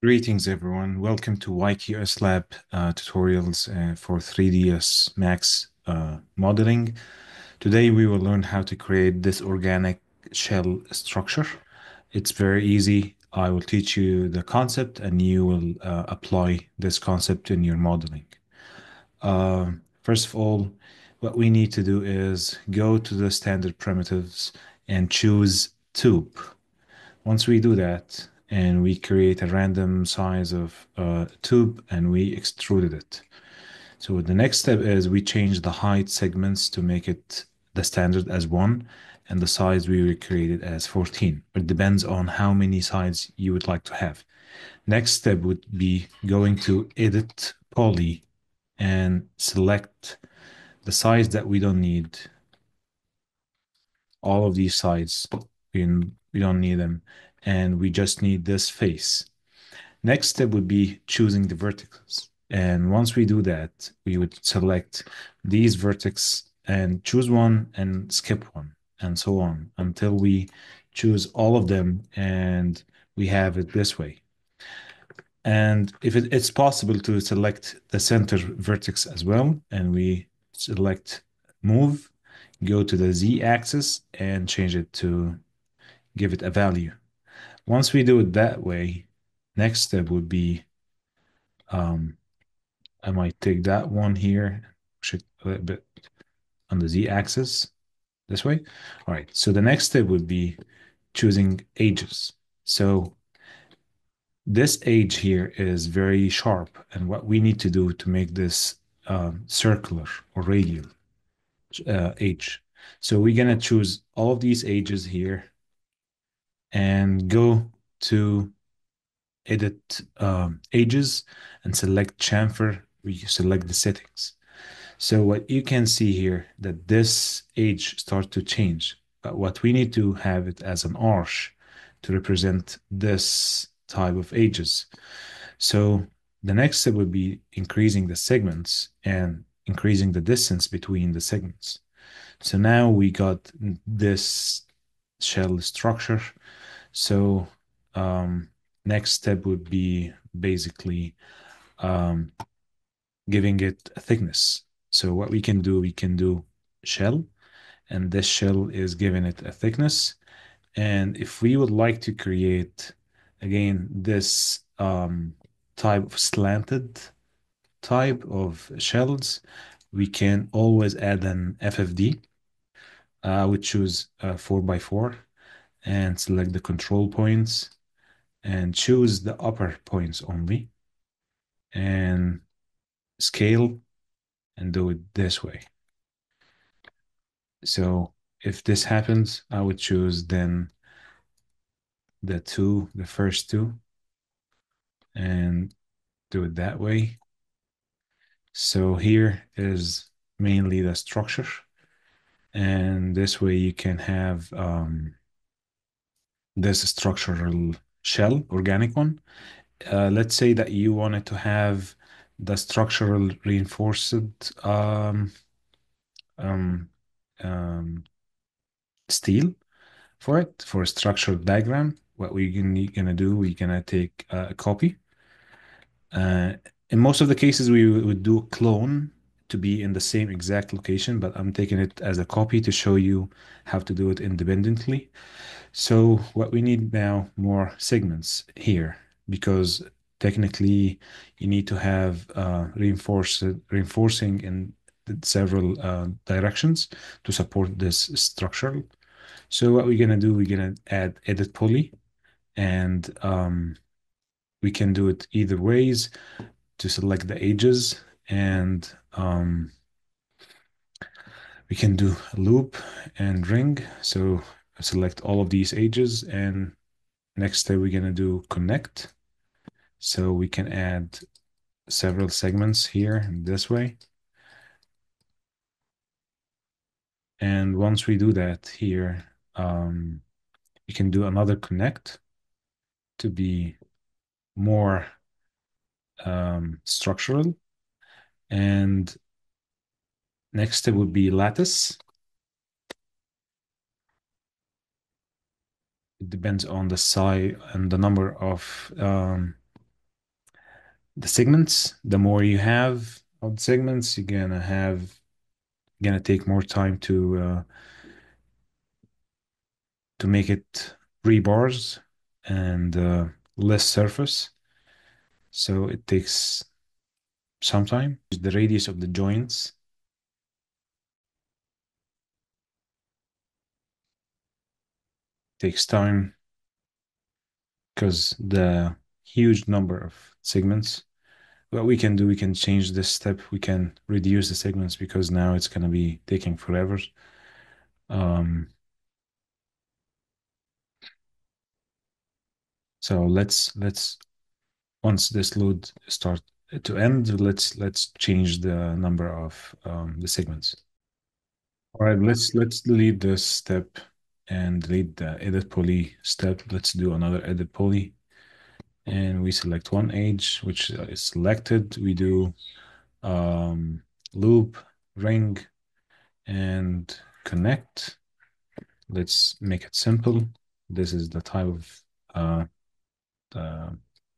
Greetings, everyone. Welcome to YQS Lab tutorials for 3ds Max modeling. Today, we will learn how to create this organic shell structure. It's very easy. I will teach you the concept and you will apply this concept in your modeling. First of all, what we need to do is go to the standard primitives and choose tube. Once we do that, and we create a random size of tube and we extruded it. So the next step is we change the height segments to make it the standard as 1 and the size we will create it as 14. It depends on how many sides you would like to have. Next step would be going to edit poly and select the size that we don't need. All of these sides, we don't need them. And we just need this face. Next step would be choosing the vertices. And once we do that, we would select these vertex and choose one and skip one and so on until we choose all of them and we have it this way. And if it's possible to select the center vertex as well, and we select move, go to the Z axis and change it to give it a value. Once we do it that way, next step would be I might take that one here, push it a little bit on the Z axis this way. All right, so the next step would be choosing edges. So this edge here is very sharp, and what we need to do to make this circular or radial edge. So we're gonna choose all of these edges here and go to edit edges and select chamfer. We select the settings. So what you can see here that this edge starts to change, but what we need to have it as an arch to represent this type of edges. So the next step would be increasing the segments and increasing the distance between the segments. So now we got this shell structure. So um, next step would be basically um, giving it a thickness. So what we can do shell, and this shell is giving it a thickness. And if we would like to create, again, this type of slanted type of shells, we can always add an FFD. I would choose 4 by 4 and select the control points and choose the upper points only and scale and do it this way. So if this happens, I would choose then the first two, and do it that way. So here is mainly the structure, and this way you can have this structural shell, organic one. Let's say that you wanted to have the structural reinforced um, um, steel for it, for a structural diagram. What we're gonna do, we're gonna take a copy. Uh, in most of the cases, we would do clone to be in the same exact location, but I'm taking it as a copy to show you how to do it independently. So what we need now, more segments here, because technically you need to have reinforcing in several directions to support this structure. So what we're gonna do, we're gonna add edit poly, and we can do it either ways to select the edges, and we can do a loop and ring. So select all of these edges, and next step we're gonna do connect. So we can add several segments here this way. And once we do that here, we can do another connect to be more structural. And next step would be lattice. It depends on the size and the number of the segments. The more you have of the segments, you're gonna take more time to make it rebars and less surface. So it takes some time. The radius of the joints takes time because the huge number of segments. What we can do, we can change this step. We can reduce the segments because now it's gonna be taking forever. Um, so let's once this load start to end, let's change the number of the segments. All right, let's delete this step and delete the edit poly step. Let's do another edit poly, and we select one edge, which is selected. We do loop ring and connect. Let's make it simple. This is the type of the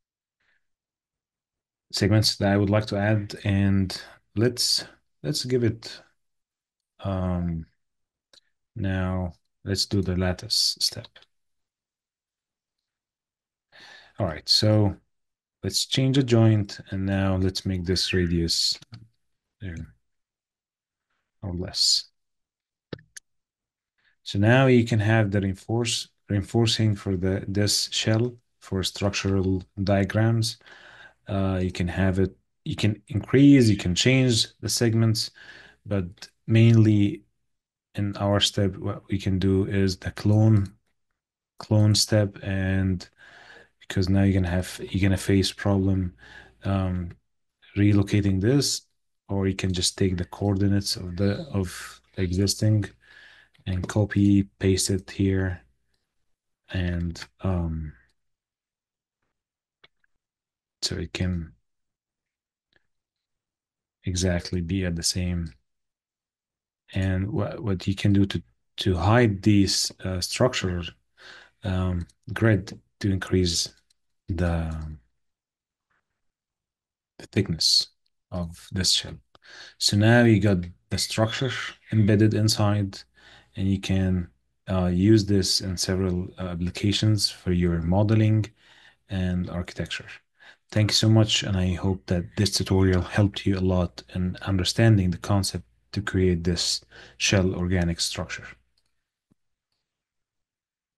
segments that I would like to add, and let's let's give it um now let's do the lattice step. All right, so let's change the joint, and now let's make this radius or less. So now you can have the reinforcing for this shell for structural diagrams. You can have it, you can increase, you can change the segments, but mainly in our step, what we can do is the clone step, and because now you're gonna face problem um, relocating this, or you can just take the coordinates of the existing and copy paste it here, and so it can exactly be at the same. And what you can do to hide these structures grid to increase the thickness of this shell. So now you got the structure embedded inside, and you can use this in several applications for your modeling and architecture. Thank you so much, and I hope that this tutorial helped you a lot in understanding the concept to create this shell organic structure.